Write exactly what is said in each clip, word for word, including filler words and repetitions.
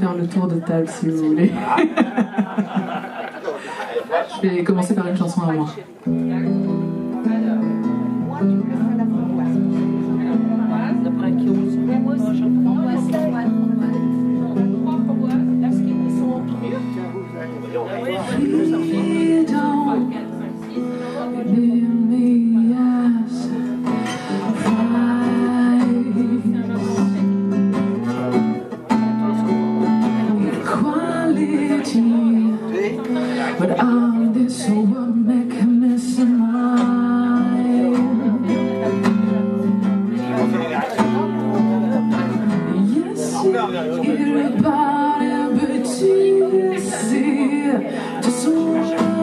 faire le tour de table si vous voulez. Je vais commencer par une chanson à moi. But I'm this what mechanism yes, you're about it, but you see just one.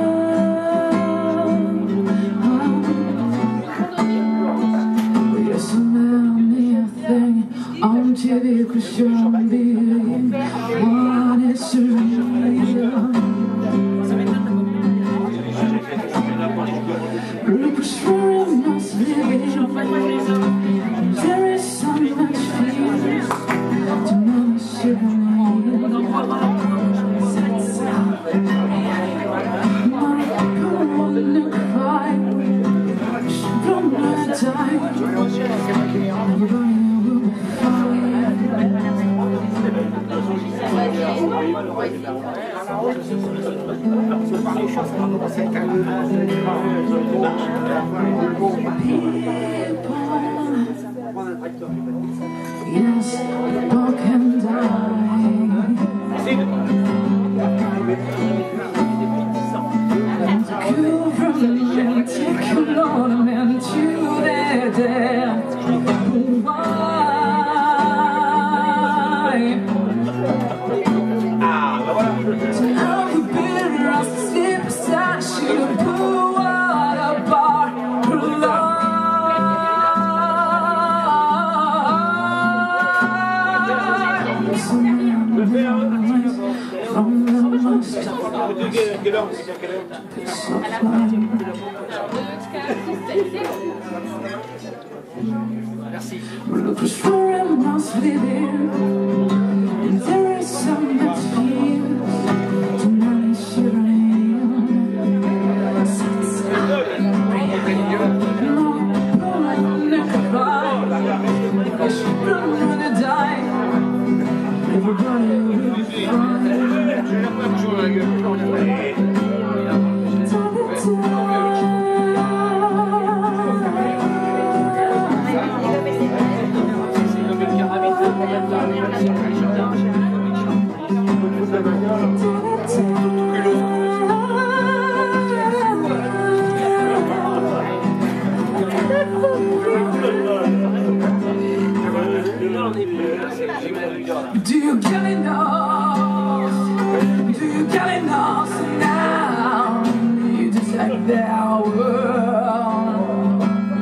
Yes, anything on T V could show me what is real. Look where I must live. There is so much fear to know shivering. My people wanna cry. She don't wanna die. Everybody will be fine. Yes, people can die. And kill from men, take a lot of men to their death. Why? So I'll be bitter, I'll sleep beside you, put water bar for love. From the most look where I must live in. And there is so much fear tonight shivering. I should run when I die. Everybody will be fine. Do you get enough? Do you get enough now? You just like that world.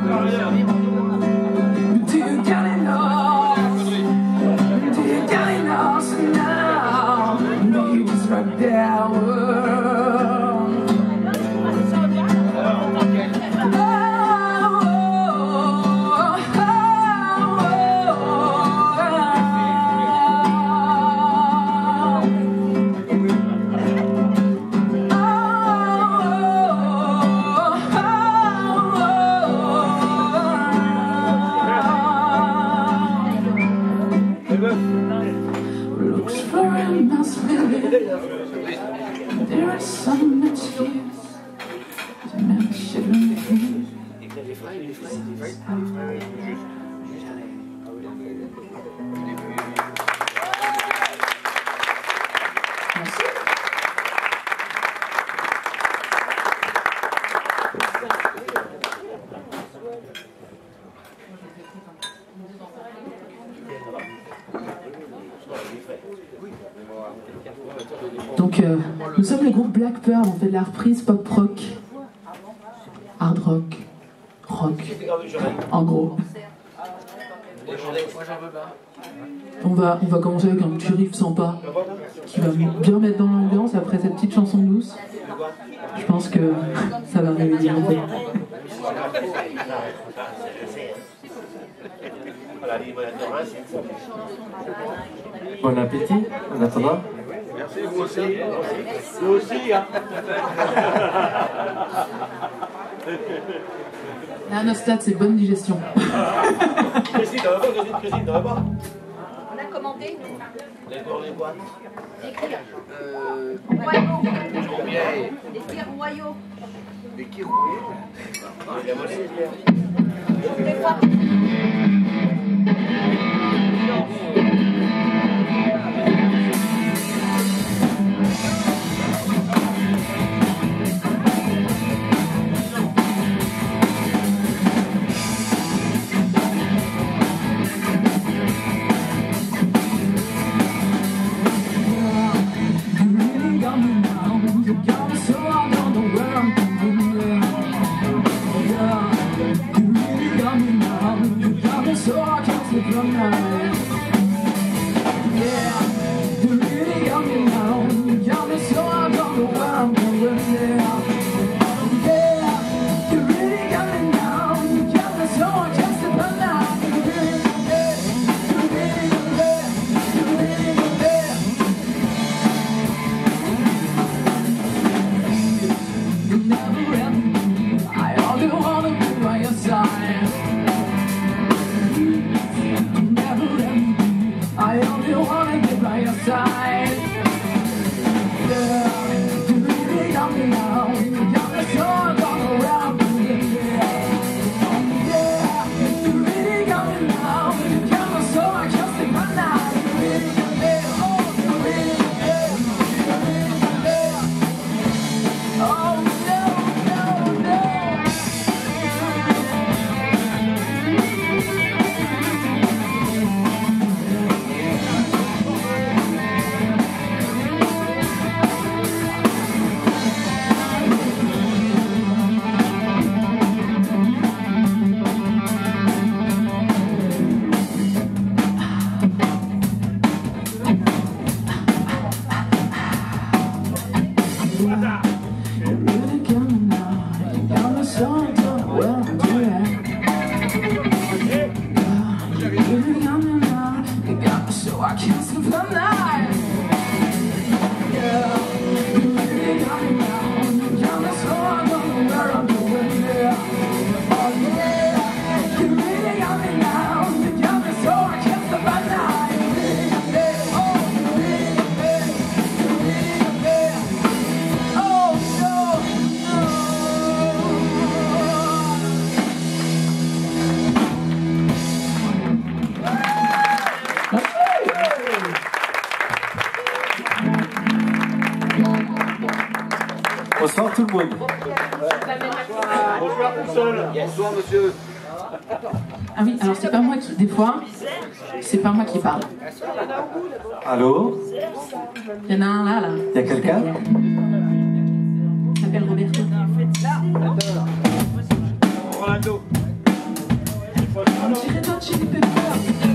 Do you get enough? Do you get enough now? You just like that world. Looks for I must live it. There are so much fears to never shouldn't be. Donc euh, nous sommes le groupe Black Pearl, on fait de la reprise pop rock, hard rock, rock, en gros. On va, on va commencer avec un petit riff sympa qui va bien mettre dans l'ambiance après cette petite chanson douce. Je pense que ça va réveiller un peu. Bon appétit, en attendant. Merci, vous aussi. Vous aussi, hein. Là, à notre stade, c'est bonne digestion. Christine, t'en vas pas, Christine, Christine, t'en vas pas. On a commandé Les boîtes, les boîtes. des cuirs. Euh, Royaux. combien est- Des cuirs royaux. Des qui royaux? Il y a moitié de bière. Des fois. Bonsoir tout le monde. Bonsoir tout seul. Bonsoir, monsieur. Ah oui, alors c'est pas moi qui, des fois, c'est pas moi qui parle. Allô? Il y en a un là, là. Il y a quelqu'un? Il s'appelle Roberto. Rolando. J'irai dans Chili Pepper.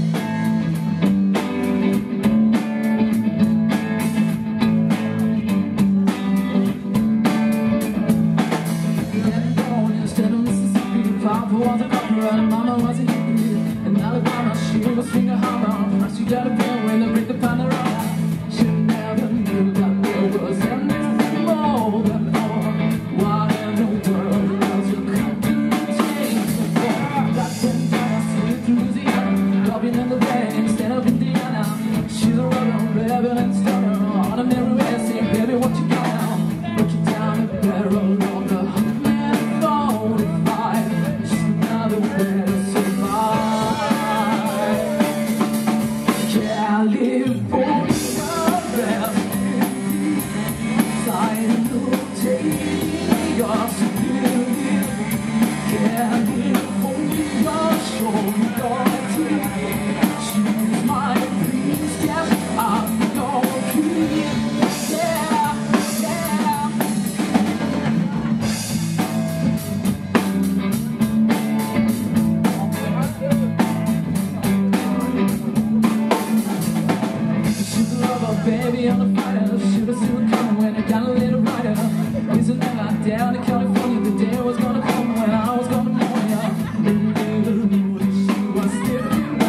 Mama was a hippie, in Alabama she was finger hammer. First you gotta pay when they break the panorama. She never knew that there was anything more than all. What in the world else you come to change for? That ten times I see through Louisiana, dropping in the rain instead of Indiana. She's a rebel, rebel and stunner. On a mirror saying, baby, what you got now? Look it down the barrel of the man forty-five. Another way to survive. California, best sign of take us beauty. California, show me your teeth. Choose my dreams, yes, I'm your king. Yeah, yeah. Baby on the fighter, should've seen it coming when it got a little brighter. Isn't that down in California, the day was gonna come when I was gonna mourn ya. Little knew that she was still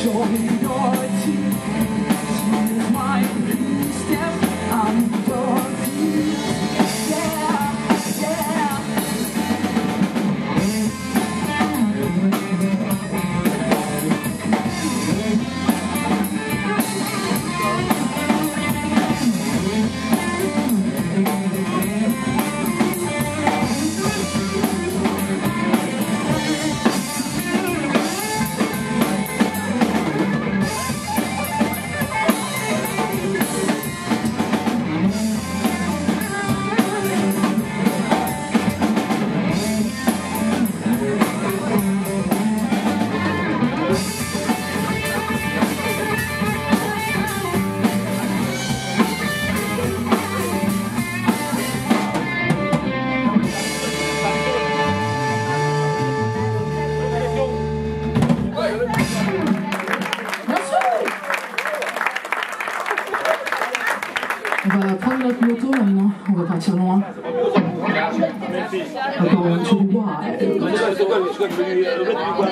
show me your teeth. Here's my step, I'm your teeth. Yeah, yeah. On va prendre notre moto maintenant, on va partir loin. Going to the wild. C'est quoi, c'est quoi, tu veux lui mettre du bois?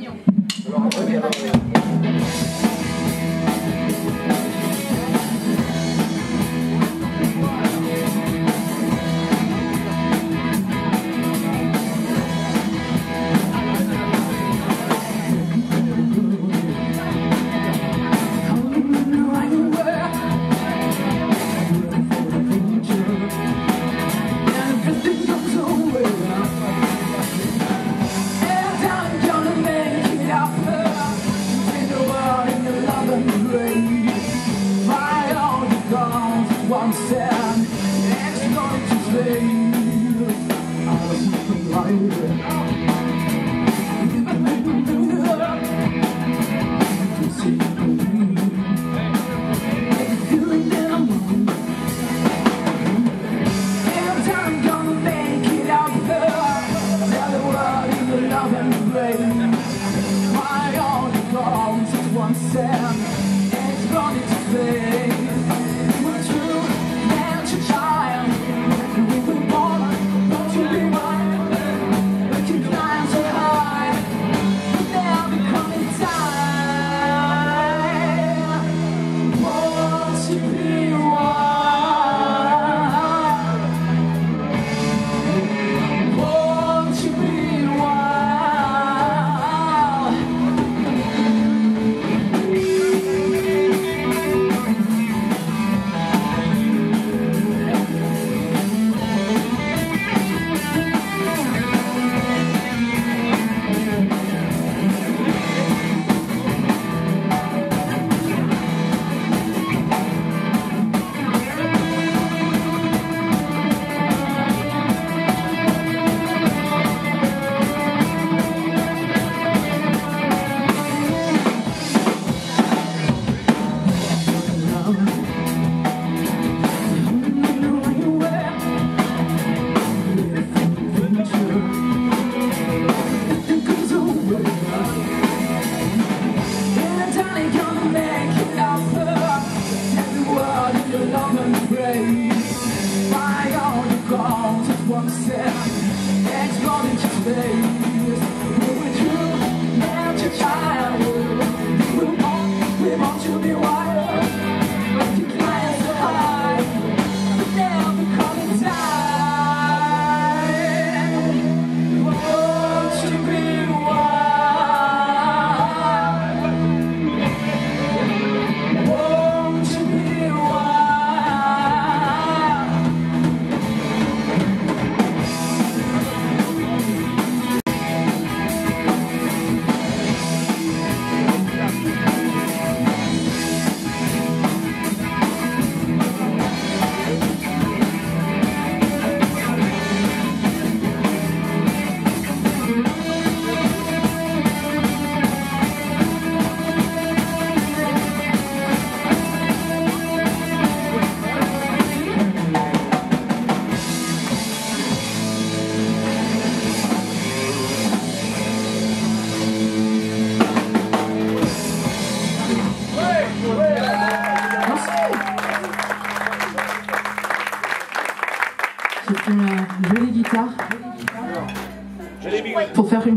One stand, it's going to fail. I'll sleep like feeling that I'm wrong. And I'm gonna make it out there. Tell the world in the love and rain. My only goal is one stand, it's going to fail.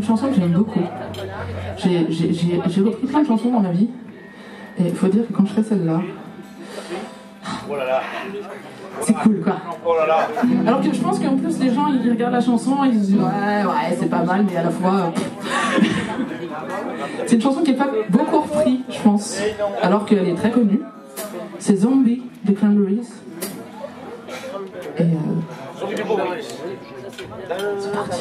une chanson que j'aime beaucoup. J'ai j'ai- j'ai- j'ai repris plein de chansons dans ma vie. Et il faut dire que quand je fais celle-là, Oh là là. c'est cool quoi. Oh là là. Alors que je pense qu'en plus les gens ils regardent la chanson et ils se disent ouais ouais c'est pas mal mais à la fois euh, c'est une chanson qui est pas beaucoup reprise je pense alors qu'elle est très connue. C'est Zombie des Cranberries. Et euh, c'est parti.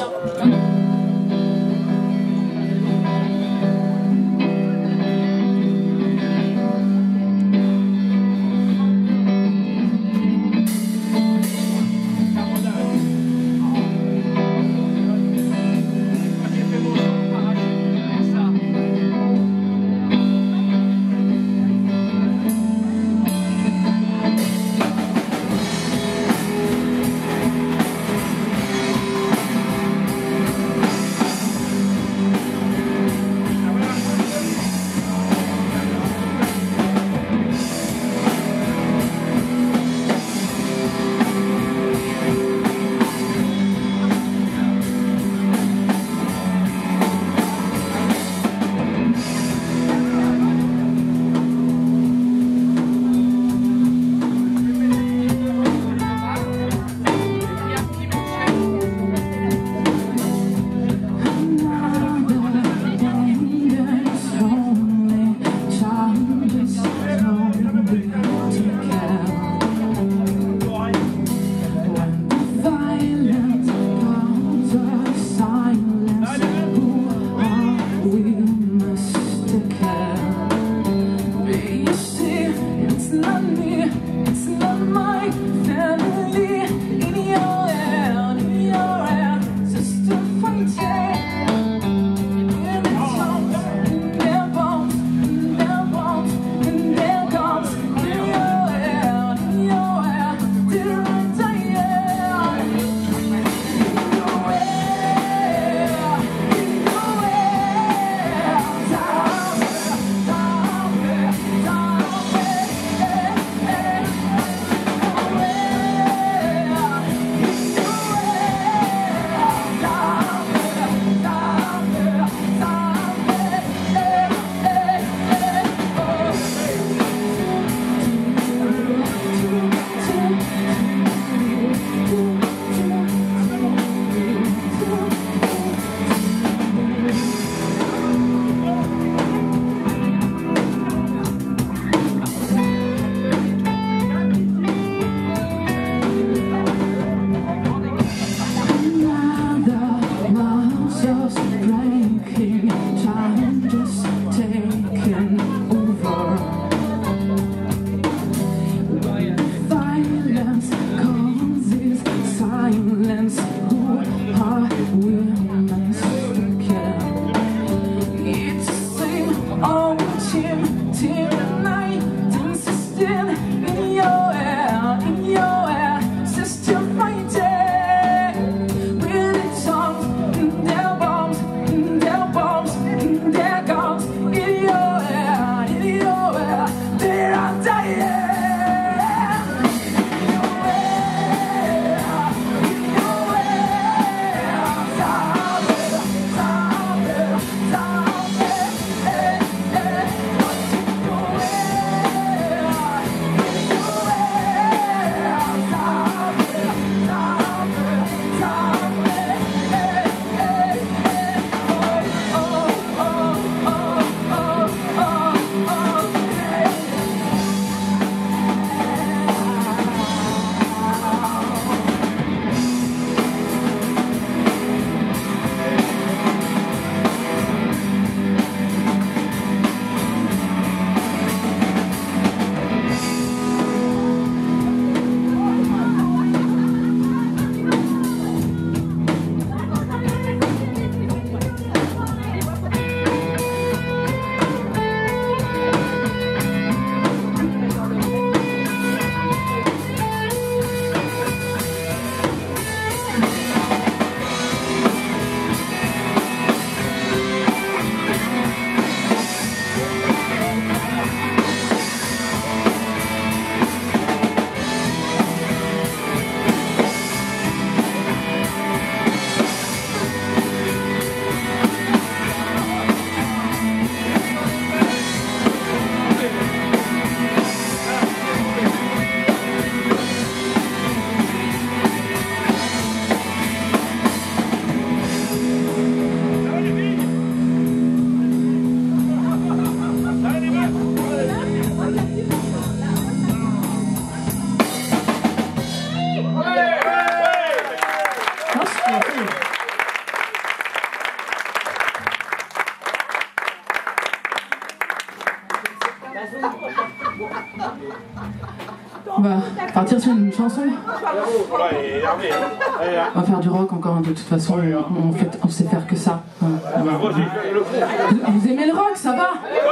On va partir sur une chanson. Voilà, il est énervé. Hein. Allez, là. On va faire du rock encore, de toute façon, on, on, fait, on sait faire que ça. On, on, Moi, j'ai fait le fond. vous, vous aimez le rock, ça va?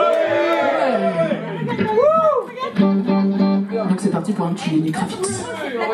Ouais. Donc c'est parti pour un petit Necrafix.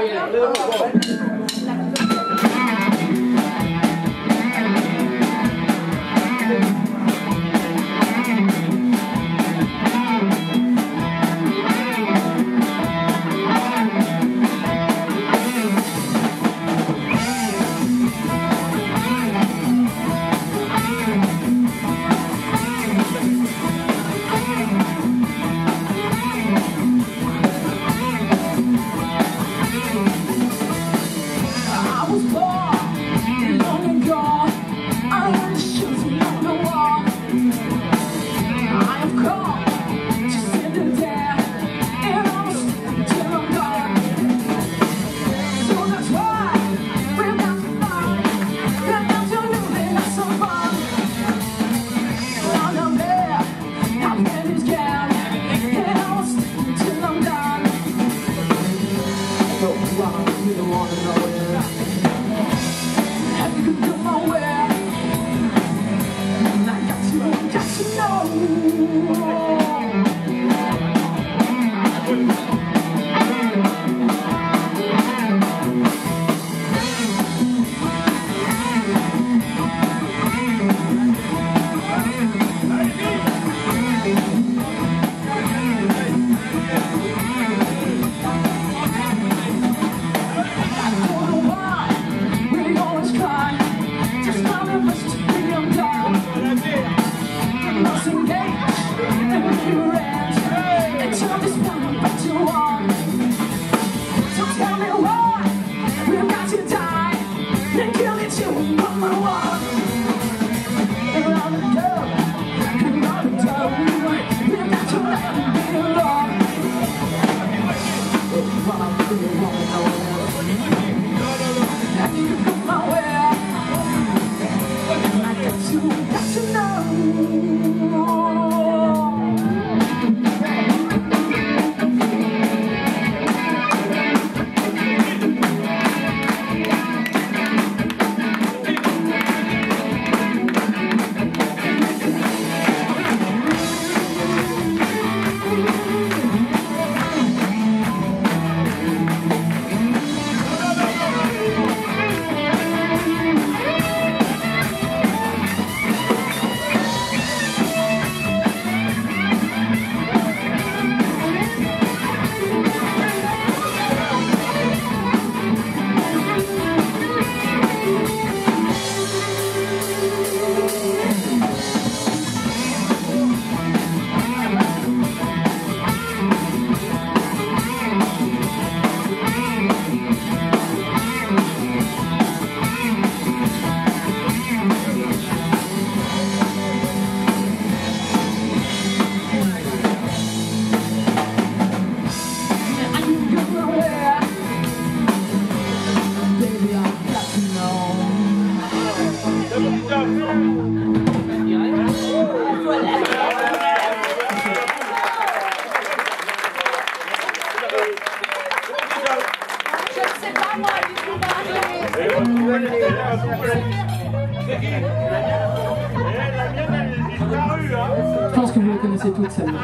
Je pense que vous les connaissez toutes, celles-là.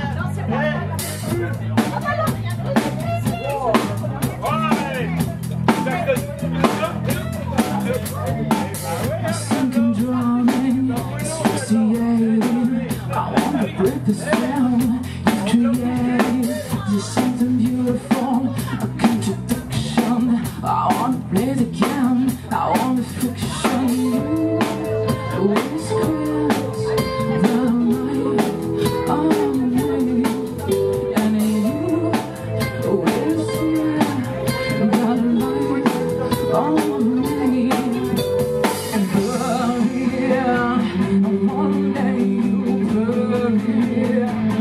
Sinking, drowning, asphyxiating. I wanna break the spell you create. There's something beautiful, a contradiction. I wanna play the game, I want the fiction. You, the way it squares, the night on me, and you, the way it squares, the light on me. Burn here, one day you burn here.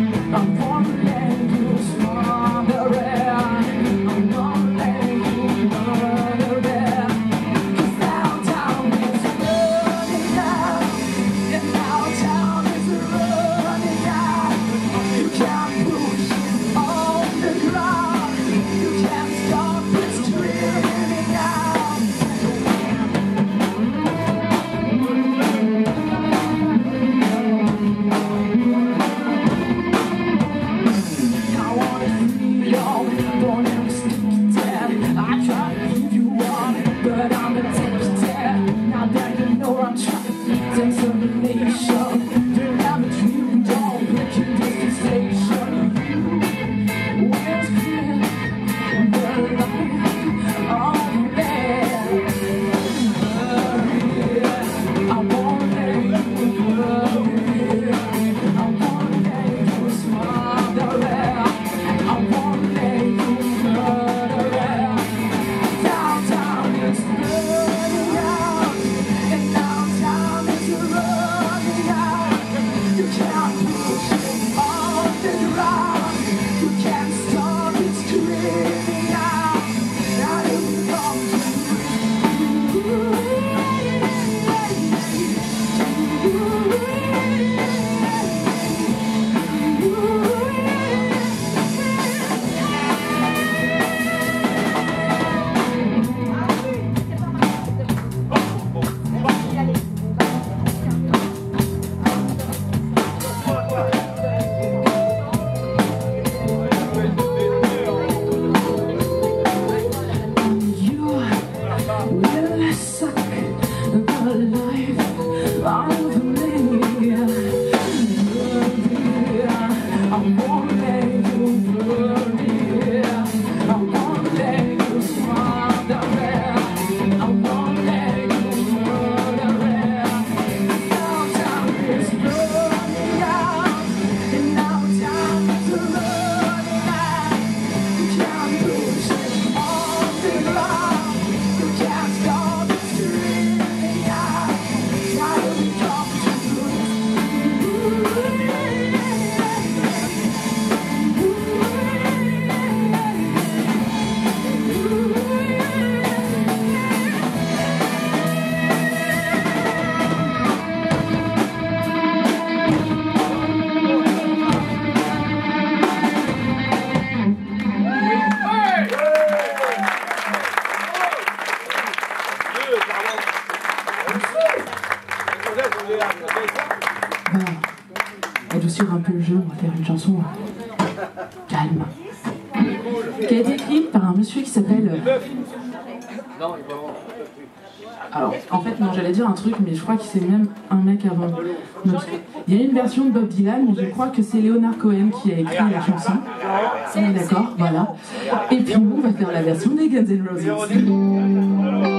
adoucir un peu le jeu, on va faire une chanson euh, calme, qui a été écrite par un monsieur qui s'appelle... euh, Alors, en fait, non, j'allais dire un truc, mais je crois que c'est même un mec avant. Donc, il y a une version de Bob Dylan, mais je crois que c'est Leonard Cohen qui a écrit la chanson. On est d'accord, voilà. Et puis nous, on va faire la version des Guns N' Roses.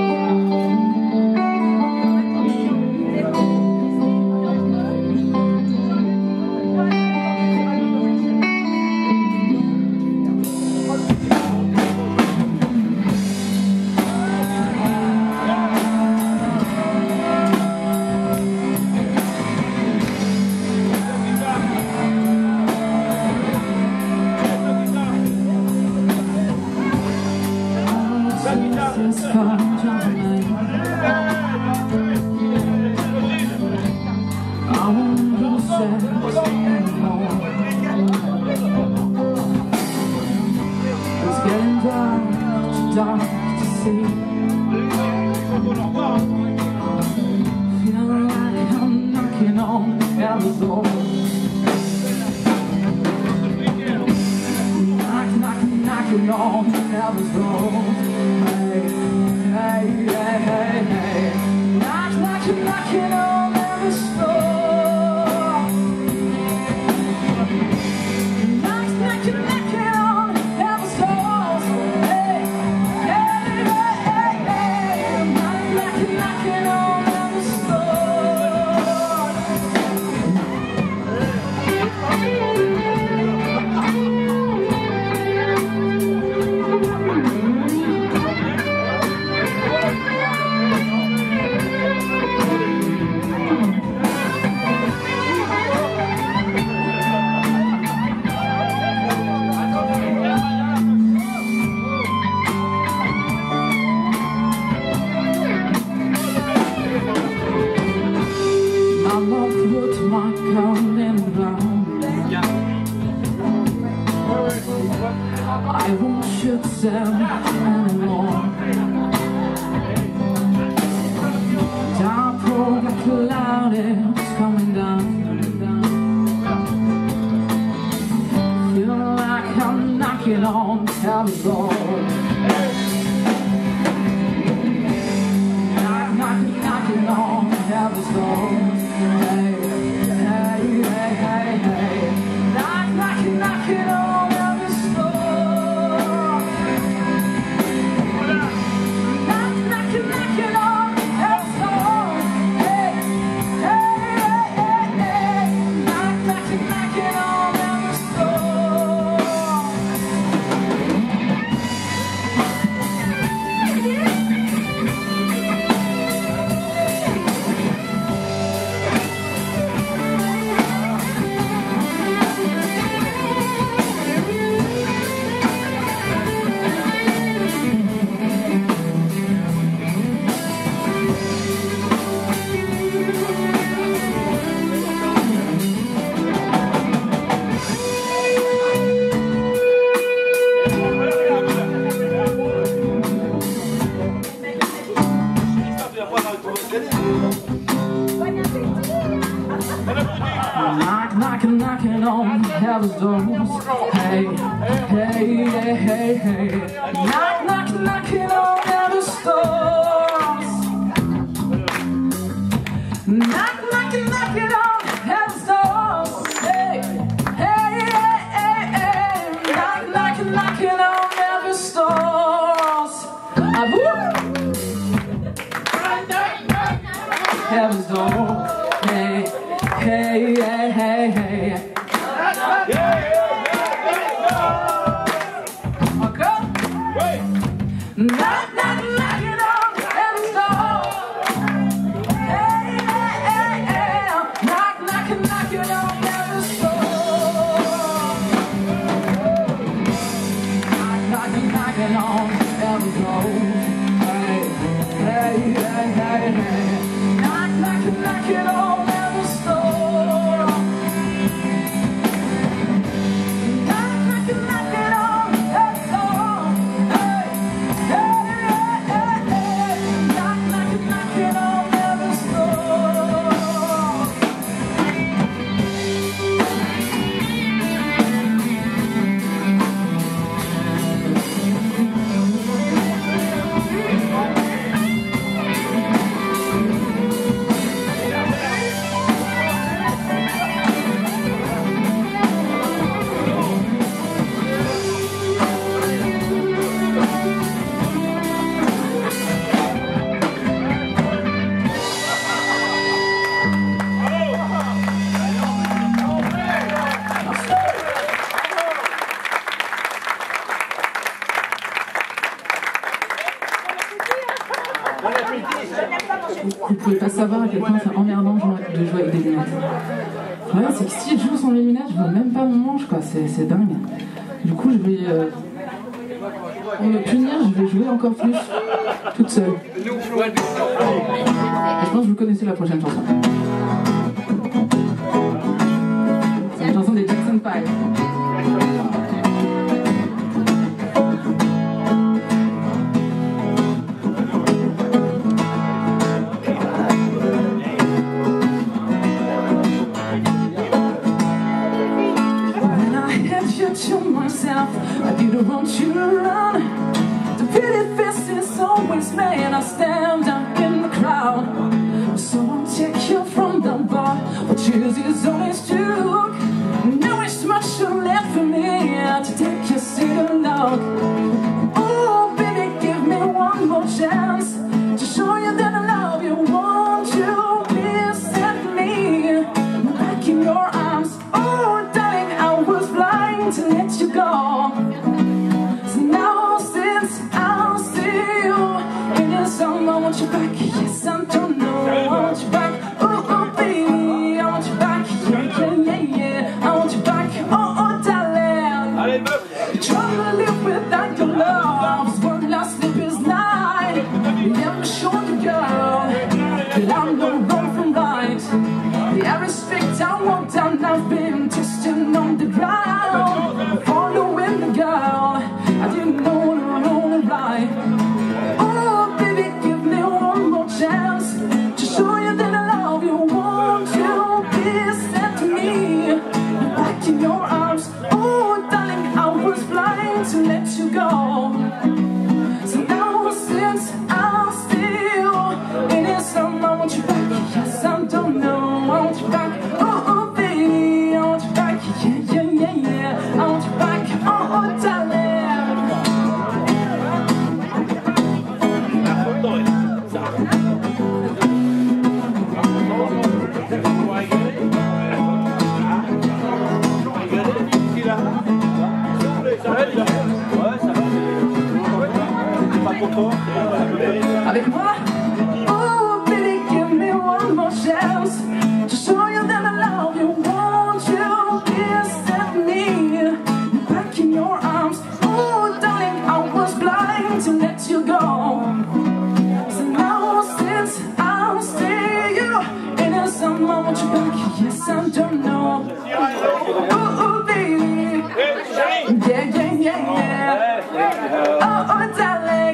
I won't shoot them anymore. Dark road like a cloud is coming down, down. Feeling like I'm knocking on heaven's door. Knock, knocking, knocking on heaven's door. Hey, hey, hey, hey, hey. Knock, knocking, knocking on heaven's door. Knock, knocking, knocking on heaven's doors. Hey, hey, hey, hey, hey. Knock, knocking, knocking on heaven's doors. Knock, knocking, knocking on heaven's doors. Hey, hey, hey, hey, hey. Knock, knocking, knocking on heaven's doors. Ah, woo! Heaven's door. Hey, hey, hey, hey, hey. Okay. Knock, knock, knocking on heaven's door. Hey, hey, hey, hey. Knock, knocking, knocking on heaven's door. Knock, knocking, knocking on heaven's door. Hey, hey, hey, hey, hey. Knock, knocking, knocking on heaven's door. Ouais, c'est que si je joue sans les lunettes, je vois même pas mon manche, quoi. C'est dingue. Du coup, je vais. Euh, pour me punir, je vais jouer encore plus toute seule. Et je pense que vous connaissez la prochaine chanson. C'est une chanson des Jackson five. To myself, I didn't want you to run. The pretty face is always made. I stand up in the crowd, so I'll take you from the bar. But choose is always true. Now it's much left for me to take your seat alone. Oh, baby, give me one more chance to show you that I love you. Won't you please set me back in your arms? Oh, darling, I was blind to let you go. So now since I'll see you in the summer, I want you back. Yes, I don't know, I want you back. Oh, oh, baby, I want you back. Yeah, yeah, yeah, yeah, I want you back. Oh, oh, darling, you're trying to live without your love. This one last sleepless night. Never showed you, girl, that I'm no wrong from right. The average respect I walked down, I've been testing on the ground. Following the girl, I didn't know what I wanted right. Oh, baby, give me one more chance to show you that I love you. Won't you please set me back in your arms? Oh, darling, I was blind to let you go. So now since I'll see you in the summer, I want you back. Yes, I don't know, I want you back. Oh, oh, baby, I want you back. Yeah, yeah, yeah, yeah, I want you back. Oh, oh, darling. Avec moi? Oh, baby, give me one more chance to show you that I love you. Won't you please set me back in your arms? Oh, darling, I was blind to let you go. So now since I'll see you in the summer, I want you back. Yes, I don't know. Oh, oh, baby. Yeah, yeah, yeah, yeah. Oh, oh, darling.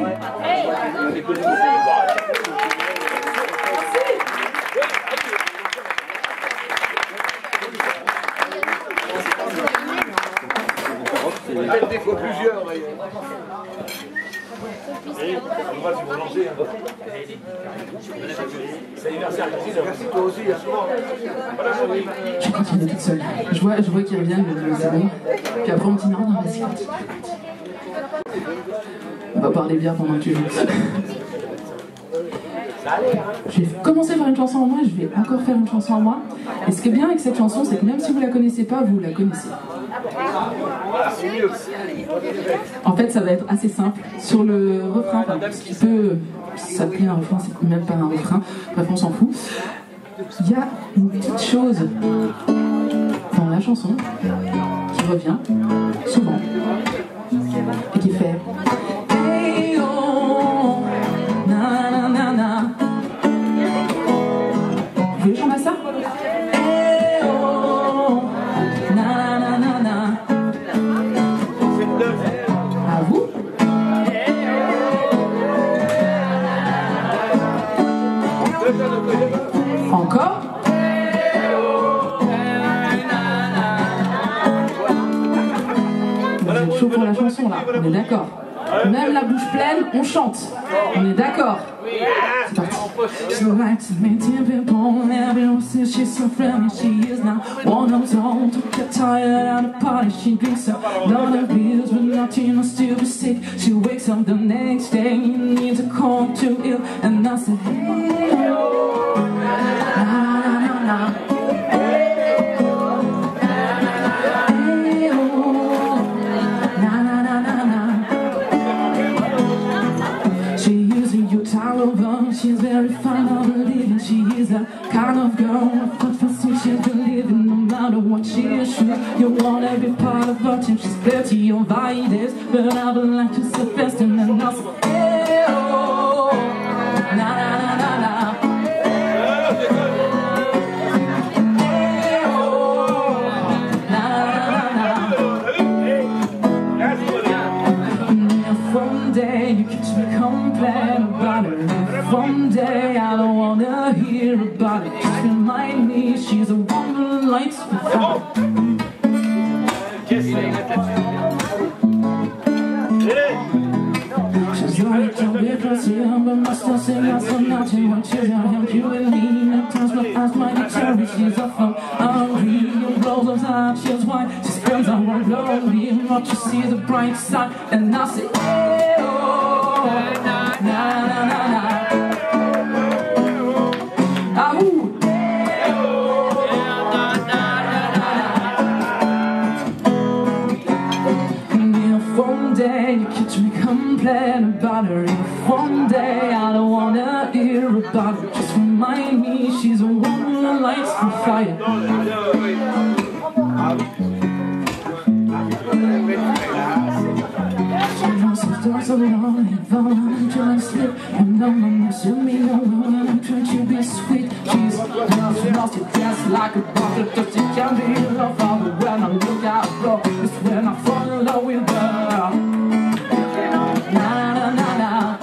Peut-être des fois plusieurs. C'est anniversaire, merci toi aussi, souvent. Je continue toute seule. Je vois, je vois qu'ils reviennent, je dis c'est bon. Puis après on me dit non, non, vas-y, continue. On va boire des bières pendant que tu joues. Je vais commencer par une chanson en moi, je vais encore faire une chanson en moi. Et ce qui est bien avec cette chanson, c'est que même si vous la connaissez pas, vous la connaissez. En fait, ça va être assez simple. Sur le refrain, enfin, ce qui peut s'appeler un refrain, c'est même pas un refrain, bref, on s'en fout. Il y a une petite chose dans la chanson qui revient souvent et qui fait hey oh, na na na na. Vous voulez chanter ça? Hey oh, na na na na. À vous? Encore? Vous êtes chaud pour la chanson là, on est d'accord. Même la bouche pleine, on chante. On est d'accord. C'est parti. She likes to meet people, everyone says she's so friendly. She is not one of those to get tired at a party. She drinks a lot of beers, but nothing else to be sick. She wakes up the next day, needs a call to ill, and I said, hey, oh, na na na. She's very fond of living. She is a kind of girl, but for some she's been living. matter what she issues. You wanna be part of her team, she's thirty or Vides. But I would like to say best and then I'll say, hey, oh, na na na na na. Hey, oh, na na na na. If one day you catch me complain about it, if one day I don't wanna hear about it, just remind me she's a woman who likes to fight. She's only told because you're young, but must still sing out so now to what you're young. You and me, at times my eyes might be cherry. She's a phone, hungry, and rolls of time. She's white, she spends on one lonely. And what you see is the bright side, and I say, hey, oh, na na na na. Ah, ooh. Hey, oh, na na na na. And if one day you catch me complain about her, if one day I don't wanna hear about her, just remind me she's a woman that lights the fire. So long, and I'm trying to slip, and no one lets me know when I'm trying to be sweet. She's lost, lost your dress like a bucket, just it can't be love. But when I look out, bro, it's when I fall in love with her. Na na na na.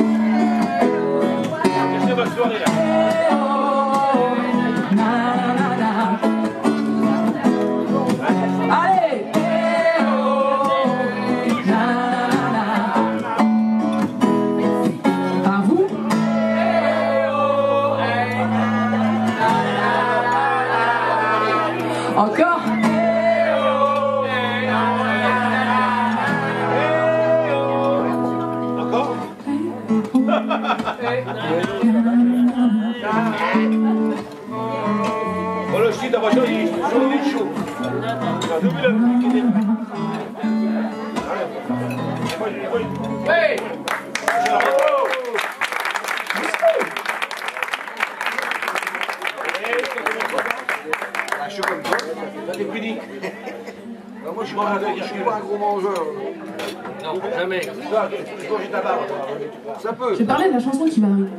Hey, oh, na na na na. Allez, hey, oh, na na na. Encore. Encore. Oh le shit, t'as joli, joli chaud. Hey. Je suis comme toi, t'as des cliniques. Moi je suis pas, je suis pas un gros mangeur. Non, jamais. Je mange ta barbe. Ça peut. Je vais parler de la chanson qui va arriver.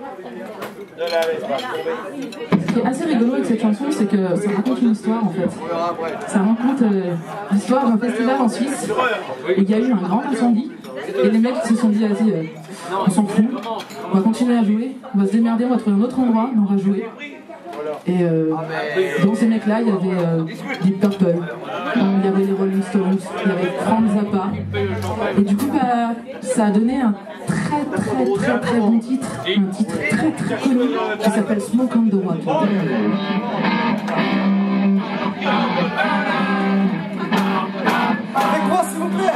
Ce qui est assez rigolo avec cette chanson, c'est que ça raconte une histoire en fait. Ça raconte euh, l'histoire d'un festival en Suisse où il y a eu un grand incendie et les mecs se sont dit vas-y, euh, on s'en fout, on va continuer à jouer, on va se démerder, on va trouver un autre endroit, mais on va jouer. Et euh, dans ces mecs-là, il y avait euh, Deep Purple, il y avait les Rolling Stones, il y avait Frank Zappa. Et du coup, bah, ça a donné un très très très très bon titre, un titre très très connu qui s'appelle Smoke on the Water. Avec moi, s'il vous plaît.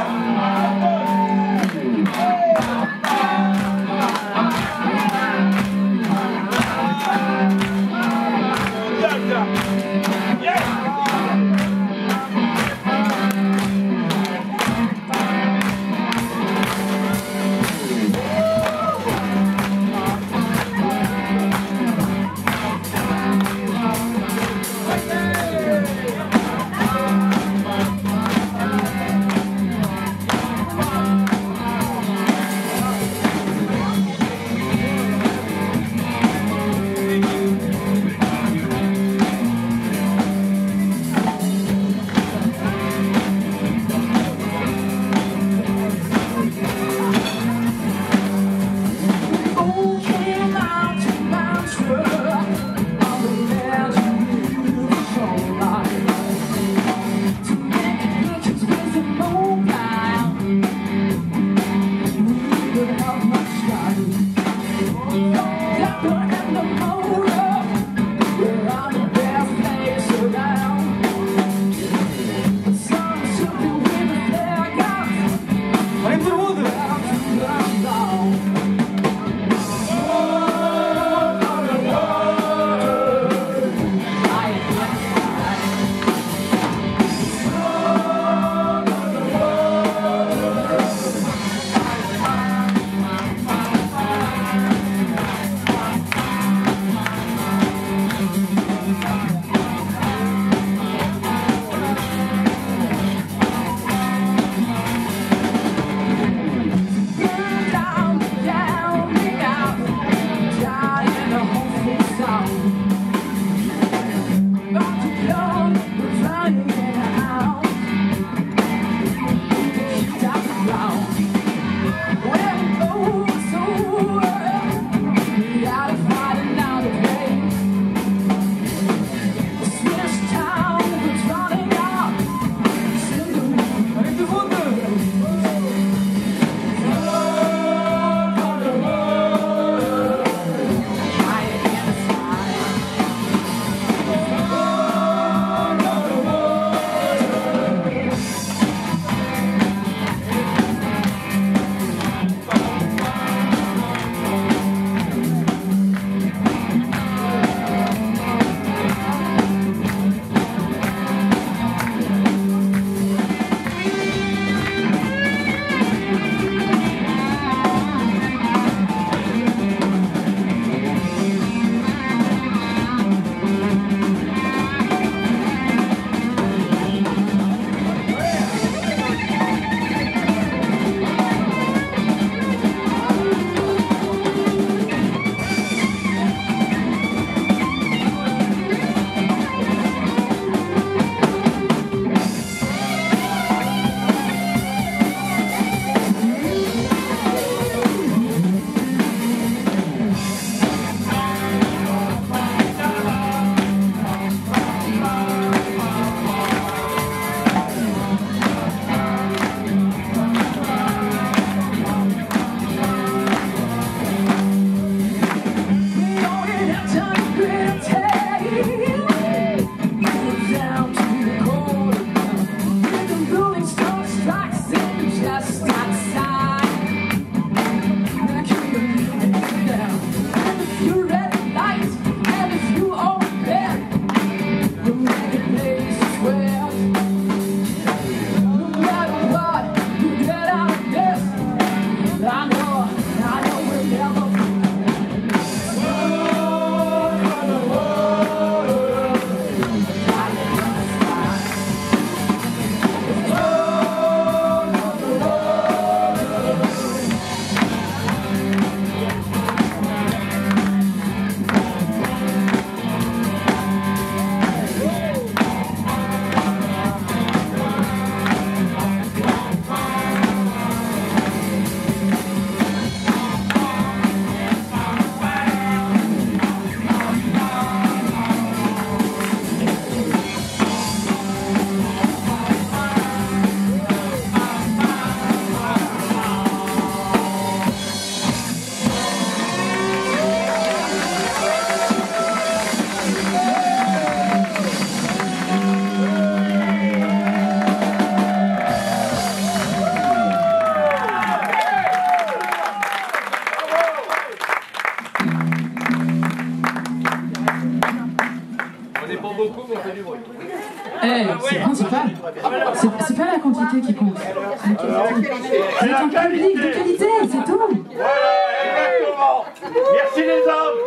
Eh, c'est principal. C'est c'est pas la quantité qui compte. C'est la qualité. C'est un public de qualité, c'est tout. Voilà, exactement. Merci les hommes.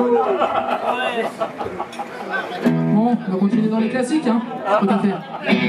Bon, on va continuer dans les classiques, hein. Tant qu'à faire.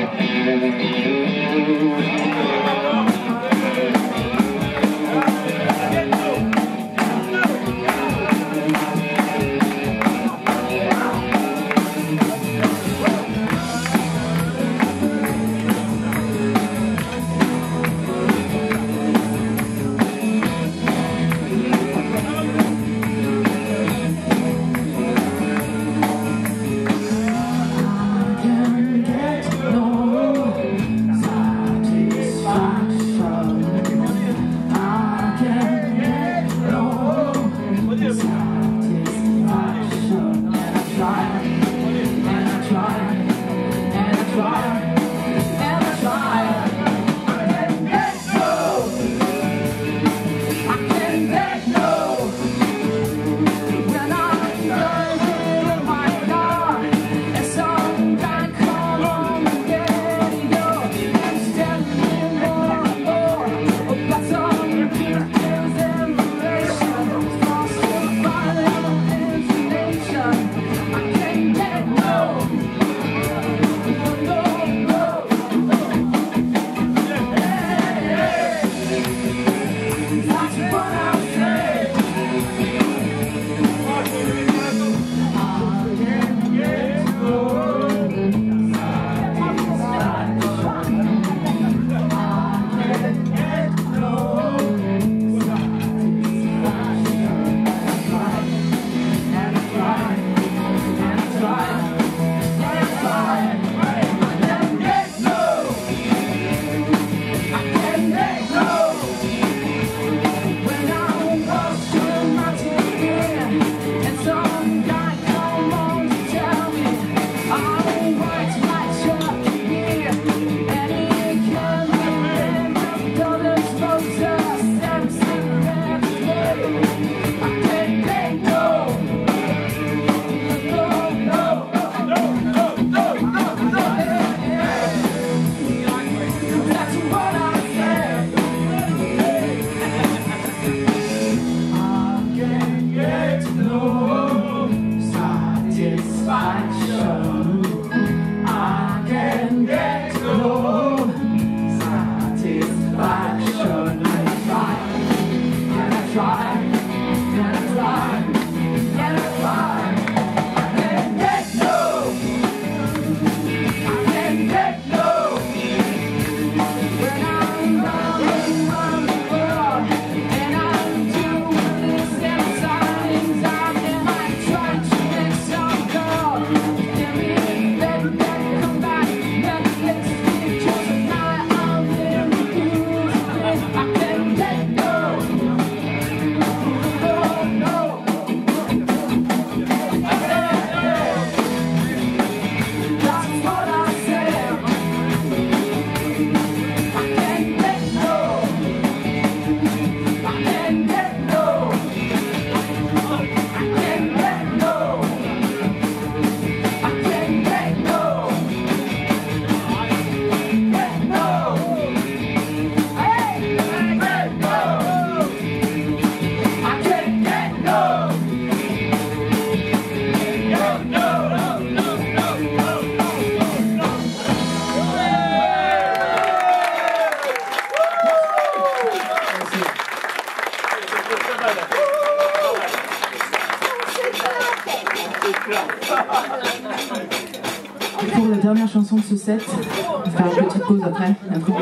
Pour la dernière chanson de ce set, on va faire une petite pause après. Un truc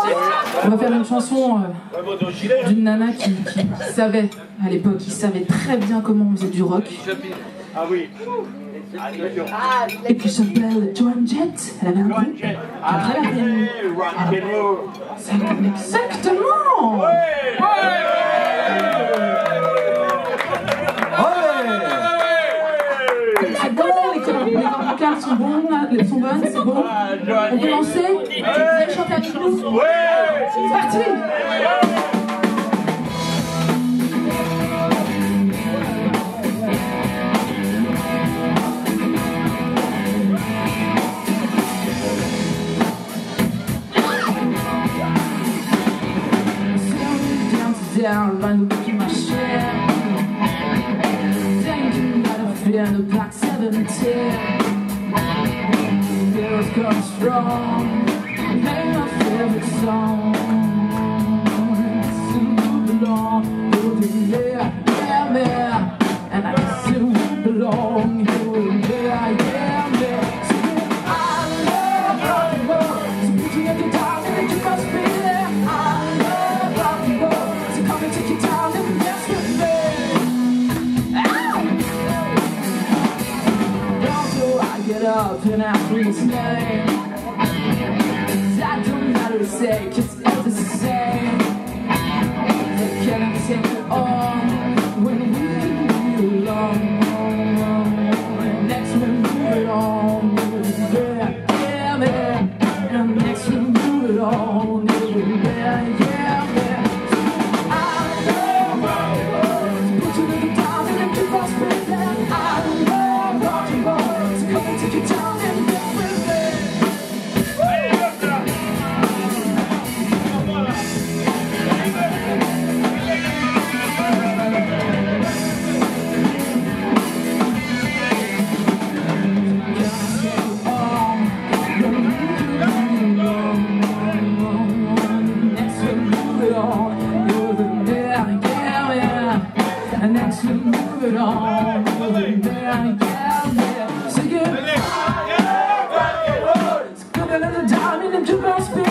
on va faire une chanson euh, d'une nana qui, qui savait, à l'époque, qui savait très bien comment on faisait du rock. Ah oui. Et qui s'appelle Joan Jett. Elle avait un groupe. Après, elle a fait une... Exactement. C'est bon, les cordes vocales sont bonnes, elles sont bonnes, c'est bon. On peut lancer. Vous allez chanter avec nous. C'est parti. find the weak in my share. Thinking that I fear the black seventeen. Girls come strong, play my favorite song. Still belong, you'll be there, yeah, yeah. And I still belong, you'll be there, yeah, yeah. So I love rock and roll, so put you at the top and you must be there. I love rock and roll, so come and take your time and dance with me. Also, I get up and I scream his name. That don't matter to say, cause it's the same. They can't take it on when we move along. And next we move it on, yeah, yeah, man. And next we move it on, yeah, yeah, man. I love rock and roll, so put your little down and keep on spinning. I love rock and roll, so come and take your time and dance with me. And next we move it on, moving there, yeah, yeah. Sing it, it's good a little time in the jukebox.